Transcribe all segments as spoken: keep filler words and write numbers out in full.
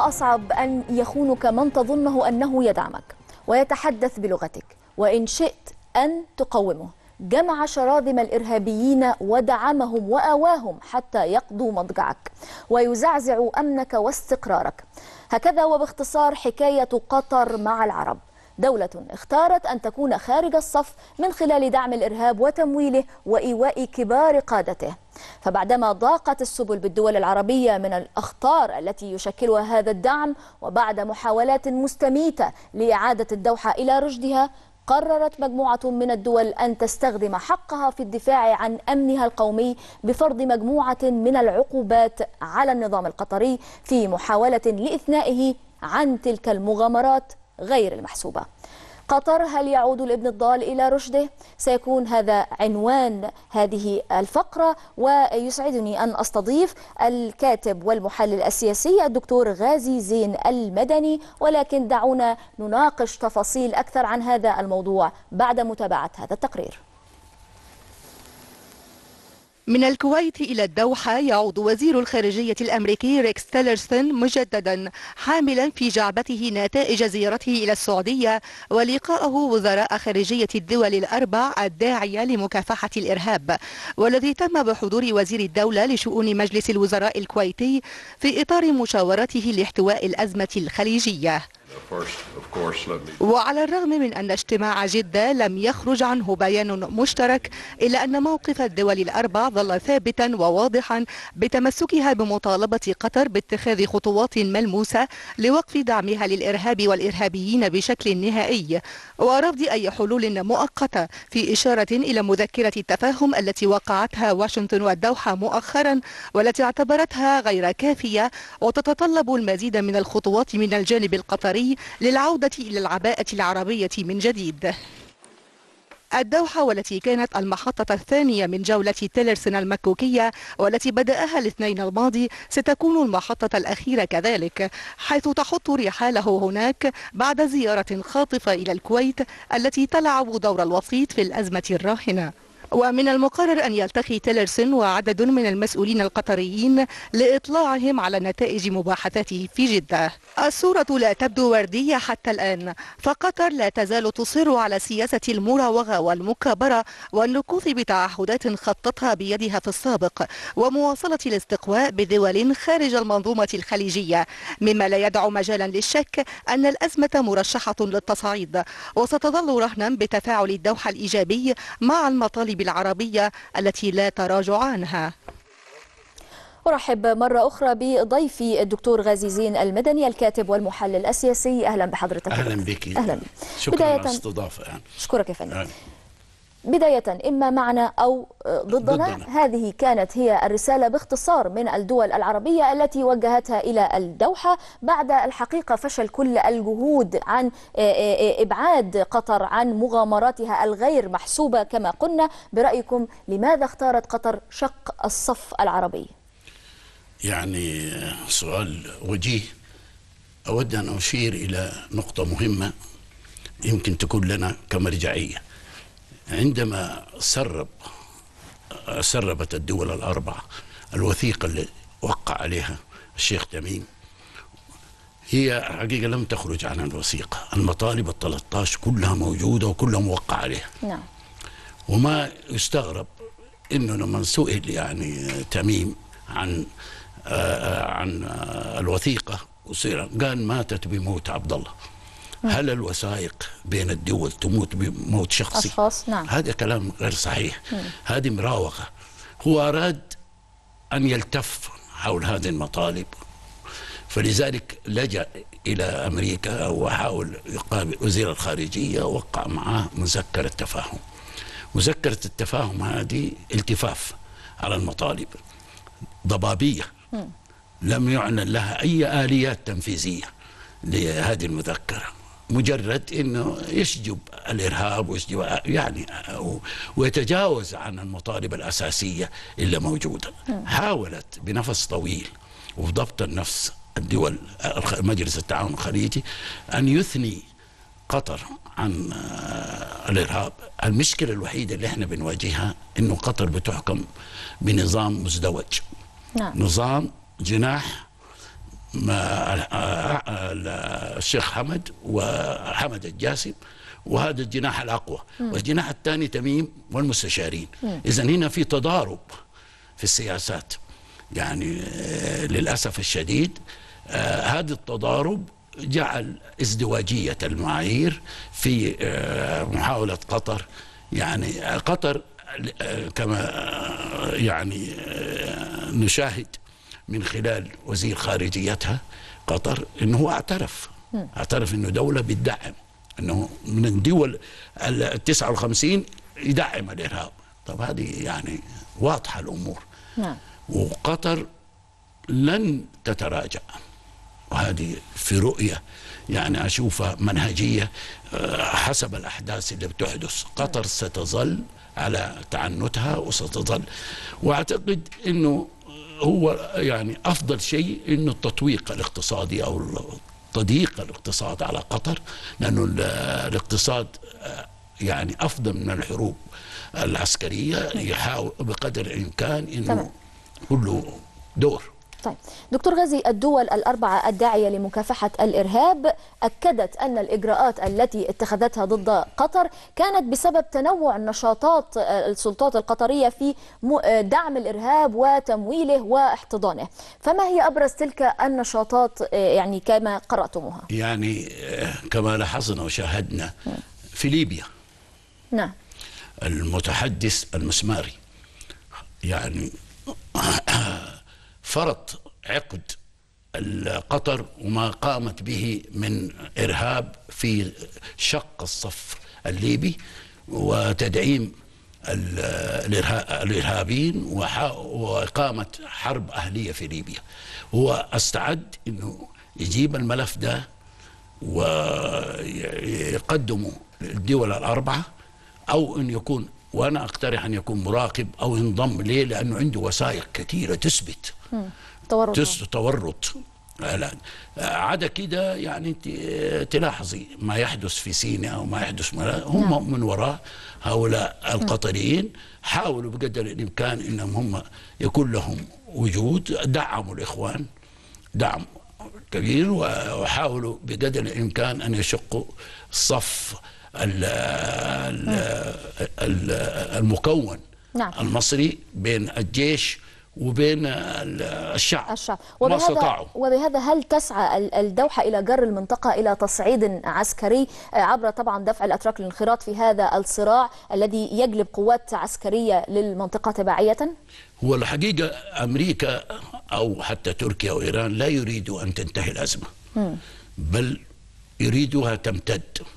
ما أصعب أن يخونك من تظنه أنه يدعمك ويتحدث بلغتك، وإن شئت أن تقومه. جمع شراذم الإرهابيين ودعمهم وآواهم حتى يقضوا مضجعك ويزعزعوا أمنك واستقرارك. هكذا وباختصار حكاية قطر مع العرب، دولة اختارت أن تكون خارج الصف من خلال دعم الإرهاب وتمويله وإيواء كبار قادته. فبعدما ضاقت السبل بالدول العربية من الأخطار التي يشكلها هذا الدعم، وبعد محاولات مستميتة لإعادة الدوحة إلى رشدها، قررت مجموعة من الدول أن تستخدم حقها في الدفاع عن أمنها القومي بفرض مجموعة من العقوبات على النظام القطري في محاولة لإثنائه عن تلك المغامرات غير المحسوبة. قطر، هل يعود الابن الضال إلى رشده؟ سيكون هذا عنوان هذه الفقرة، ويسعدني أن أستضيف الكاتب والمحلل السياسي الدكتور غازي زين المدني، ولكن دعونا نناقش تفاصيل أكثر عن هذا الموضوع بعد متابعة هذا التقرير. من الكويت إلى الدوحة يعود وزير الخارجية الأمريكي ريكس تيلرسون مجددا، حاملا في جعبته نتائج زيارته إلى السعودية ولقاءه وزراء خارجية الدول الأربع الداعية لمكافحة الإرهاب، والذي تم بحضور وزير الدولة لشؤون مجلس الوزراء الكويتي في إطار مشاورته لاحتواء الأزمة الخليجية. وعلى الرغم من أن اجتماع جدة لم يخرج عنه بيان مشترك، إلا أن موقف الدول الأربع ظل ثابتا وواضحا بتمسكها بمطالبة قطر باتخاذ خطوات ملموسة لوقف دعمها للإرهاب والإرهابيين بشكل نهائي، ورفض أي حلول مؤقتة، في إشارة إلى مذكرة التفاهم التي وقعتها واشنطن والدوحة مؤخرا، والتي اعتبرتها غير كافية وتتطلب المزيد من الخطوات من الجانب القطري للعودة إلى العباءة العربية من جديد. الدوحة، والتي كانت المحطة الثانية من جولة تيلرسون المكوكية والتي بدأها الاثنين الماضي، ستكون المحطة الأخيرة كذلك، حيث تحط رحاله هناك بعد زيارة خاطفة إلى الكويت التي تلعب دور الوسيط في الأزمة الراهنة. ومن المقرر أن يلتقي تيلرسون وعدد من المسؤولين القطريين لإطلاعهم على نتائج مباحثاته في جدة. الصورة لا تبدو وردية حتى الآن، فقطر لا تزال تصر على سياسة المراوغة والمكابرة والنكوث بتعهدات خطتها بيدها في السابق، ومواصلة الاستقواء بدول خارج المنظومة الخليجية، مما لا يدع مجالا للشك أن الأزمة مرشحة للتصعيد، وستظل رهنا بتفاعل الدوحة الإيجابي مع المطالب العربية التي لا تراجع عنها. أرحب مرة أخرى بضيفي الدكتور غازي زين المدني، الكاتب والمحلل السياسي. أهلا بحضرتك. أهلا بك. أهلا. شكرا على الاستضافة. أشكرك يا فندم. بداية، إما معنا أو ضدنا, ضدنا. هذه كانت هي الرسالة باختصار من الدول العربية التي وجهتها إلى الدوحة بعد الحقيقة فشل كل الجهود عن إبعاد قطر عن مغامراتها الغير محسوبة كما قلنا. برأيكم لماذا اختارت قطر شق الصف العربي؟ يعني سؤال وجيه. أود أن أشير إلى نقطة مهمة يمكن تكون لنا كمرجعية. عندما سرب سربت الدول الأربعة الوثيقة اللي وقع عليها الشيخ تميم، هي حقيقة لم تخرج عن الوثيقة. المطالب الثلاثة عشر كلها موجودة وكلها موقع عليها. نعم. وما يستغرب إنه لما سئل يعني تميم عن آه عن آه الوثيقة قال ماتت بموت عبد الله. هل الوثائق بين الدول تموت بموت شخصي؟ أشخاص. نعم. هذا كلام غير صحيح. مم. هذه مراوغة. هو أراد أن يلتف حول هذه المطالب، فلذلك لجأ إلى أمريكا وحاول يقابل وزير الخارجية ووقع معه مذكرة تفاهم. مذكرة التفاهم هذه التفاف على المطالب، ضبابية. مم. لم يعلن لها أي آليات تنفيذية لهذه المذكرة، مجرد انه يشجب الارهاب ويشجب يعني ويتجاوز عن المطالب الاساسيه اللي موجوده. حاولت بنفس طويل وبضبط النفس الدول مجلس التعاون الخليجي ان يثني قطر عن الارهاب. المشكله الوحيده اللي احنا بنواجهها انه قطر بتحكم بنظام مزدوج. نعم. نظام جناح مع الشيخ حمد وحمد الجاسم، وهذا الجناح الأقوى، والجناح الثاني تميم والمستشارين. إذن هنا في تضارب في السياسات، يعني للأسف الشديد هذا التضارب جعل ازدواجية المعايير في محاولة قطر. يعني قطر كما يعني نشاهد من خلال وزير خارجيتها قطر انه هو اعترف اعترف انه دولة بتدعم، انه من الدول ال تسعة وخمسين يدعم الارهاب. طب هذه يعني واضحة الامور. نعم. وقطر لن تتراجع، وهذه في رؤية يعني أشوفها منهجية حسب الأحداث اللي بتحدث. قطر ستظل على تعنتها وستظل، وأعتقد أنه هو يعني أفضل شيء أنه التطويق الاقتصادي أو تضييق الاقتصاد على قطر، لأنه الاقتصاد يعني أفضل من الحروب العسكرية، يحاول بقدر الإمكان أنه كله دور. طيب دكتور غازي، الدول الأربعة الداعية لمكافحة الإرهاب أكدت أن الإجراءات التي اتخذتها ضد قطر كانت بسبب تنوع نشاطات السلطات القطرية في دعم الإرهاب وتمويله واحتضانه، فما هي أبرز تلك النشاطات يعني كما قرأتموها؟ يعني كما لاحظنا وشاهدنا في ليبيا. نعم. المتحدث المسماري يعني فرض عقد قطر وما قامت به من إرهاب في شق الصف الليبي وتدعيم الإرهابيين وإقامة حرب أهلية في ليبيا. هو استعد أنه يجيب الملف ده ويقدمه للدول الأربعة، أو أن يكون، وأنا أقترح أن يكون مراقب أو ينضم ليه، لأنه عنده وثائق كثيرة تثبت تورط تورط الآن. عدا كده يعني انت تلاحظي ما يحدث في سيناء وما يحدث هم نعم. من وراء هؤلاء القطريين حاولوا بقدر الإمكان أنهم هم يكون لهم وجود، دعموا الإخوان دعم كبير، وحاولوا بقدر الإمكان أن يشقوا صف المكون نعم. المصري بين الجيش وبين الشعب, الشعب. وبهذا, وبهذا هل تسعى الدوحة إلى جر المنطقة إلى تصعيد عسكري عبر طبعا دفع الأتراك للانخراط في هذا الصراع الذي يجلب قوات عسكرية للمنطقة تبعية؟ هو الحقيقة أمريكا أو حتى تركيا وإيران لا يريدوا أن تنتهي الأزمة، م. بل يريدوها تمتد.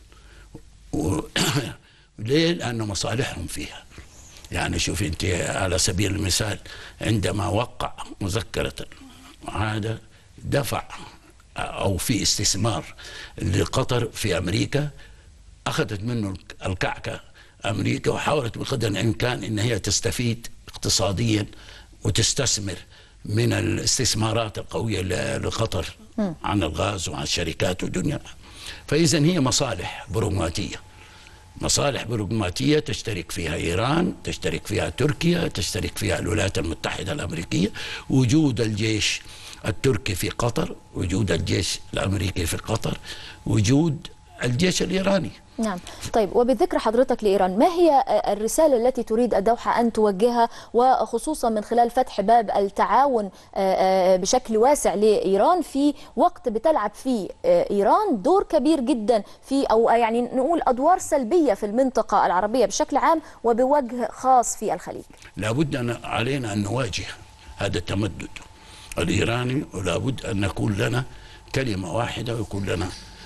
و... ليه؟ لأن مصالحهم فيها. يعني شوف انت على سبيل المثال عندما وقع مذكرة هذا دفع او في استثمار لقطر في امريكا، اخذت منه الكعكة امريكا وحاولت بقدر الامكان ان هي تستفيد اقتصاديا وتستثمر من الاستثمارات القوية لقطر عن الغاز وعن الشركات والدنيا. فاذا هي مصالح بروغماتية، مصالح بروغماتية تشترك فيها إيران، تشترك فيها تركيا، تشترك فيها الولايات المتحدة الأمريكية. وجود الجيش التركي في قطر، وجود الجيش الأمريكي في قطر، وجود الجيش الإيراني. نعم. طيب وبذكر حضرتك لإيران، ما هي الرسالة التي تريد الدوحة أن توجهها، وخصوصا من خلال فتح باب التعاون بشكل واسع لإيران في وقت بتلعب فيه إيران دور كبير جدا في، أو يعني نقول أدوار سلبية في المنطقة العربية بشكل عام وبوجه خاص في الخليج؟ لابد أن علينا أن نواجه هذا التمدد الإيراني، ولابد أن نكون لنا كلمة واحدة ويكون لنا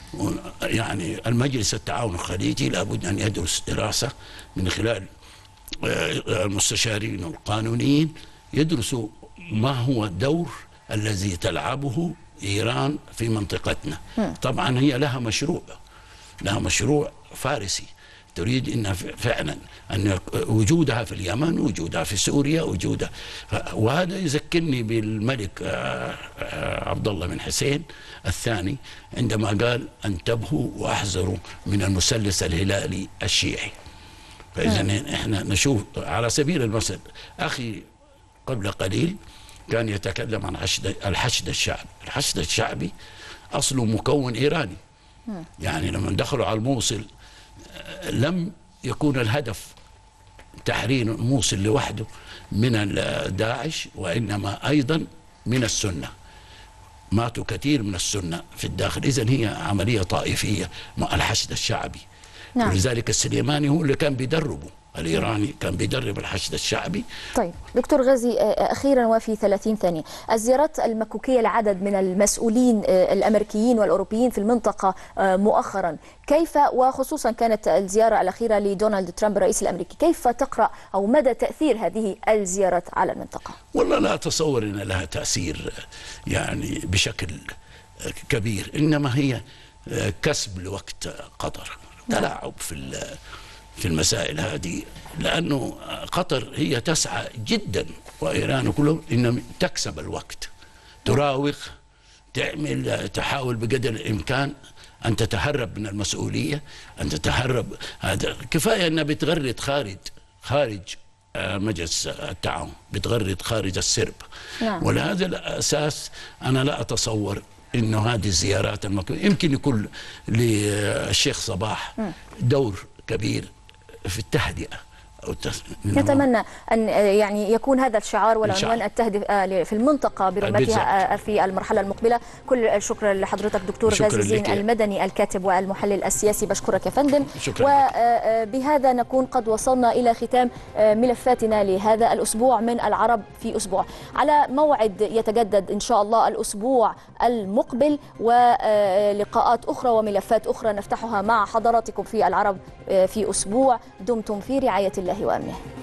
يعني المجلس التعاون الخليجي لابد أن يدرس دراسة من خلال المستشارين والقانونيين، يدرسوا ما هو الدور الذي تلعبه إيران في منطقتنا. طبعا هي لها مشروع لها مشروع فارسي، تريد إن فعلا أن وجودها في اليمن، وجودها في سوريا، وجودها، وهذا يذكرني بالملك عبد الله بن حسين الثاني عندما قال انتبهوا واحذروا من المثلث الهلالي الشيعي. فإذا احنا نشوف على سبيل المثل، أخي قبل قليل كان يتكلم عن حشد الحشد الشعبي. الحشد الشعبي أصله مكون إيراني. يعني لما دخلوا على الموصل لم يكون الهدف تحرير الموصل لوحده من داعش، وإنما أيضا من السنة. ماتوا كثير من السنة في الداخل. إذن هي عملية طائفية مع الحشد الشعبي. نعم. ولذلك السليماني هو اللي كان بيدربه، الإيراني كان بيدرب الحشد الشعبي. طيب دكتور غازي، أخيرا وفي ثلاثين ثانية، الزيارات المكوكية لعدد من المسؤولين الأمريكيين والأوروبيين في المنطقة مؤخرا، كيف وخصوصا كانت الزيارة الأخيرة لدونالد ترامب الرئيس الأمريكي، كيف تقرأ أو مدى تأثير هذه الزيارات على المنطقة؟ والله لا أتصور أن لها تأثير يعني بشكل كبير، إنما هي كسب لوقت قطر، تلاعب في في المسائل هذه، لأنه قطر هي تسعى جدا وإيران كلهم إن تكسب الوقت، تراوغ، تعمل، تحاول بقدر الإمكان أن تتهرب من المسؤولية، أن تتهرب. هذا كفاية أنها بتغرد خارج خارج مجلس التعاون، بتغرد خارج السرب. نعم. ولهذا الأساس أنا لا أتصور إنه هذه الزيارات المكوية، يمكن يكون للشيخ صباح دور كبير في التهدئة. نتمنى أن يعني يكون هذا الشعار والعنوان التهدئة في المنطقة برمتها في المرحلة المقبلة. كل الشكر لحضرتك دكتور غازي زين المدني، الكاتب والمحلل السياسي. بشكرك يا فندم. وبهذا نكون قد وصلنا إلى ختام ملفاتنا لهذا الأسبوع من العرب في أسبوع، على موعد يتجدد إن شاء الله الأسبوع المقبل، ولقاءات أخرى وملفات أخرى نفتحها مع حضراتكم في العرب في أسبوع. دمتم في رعاية الله وأمنه.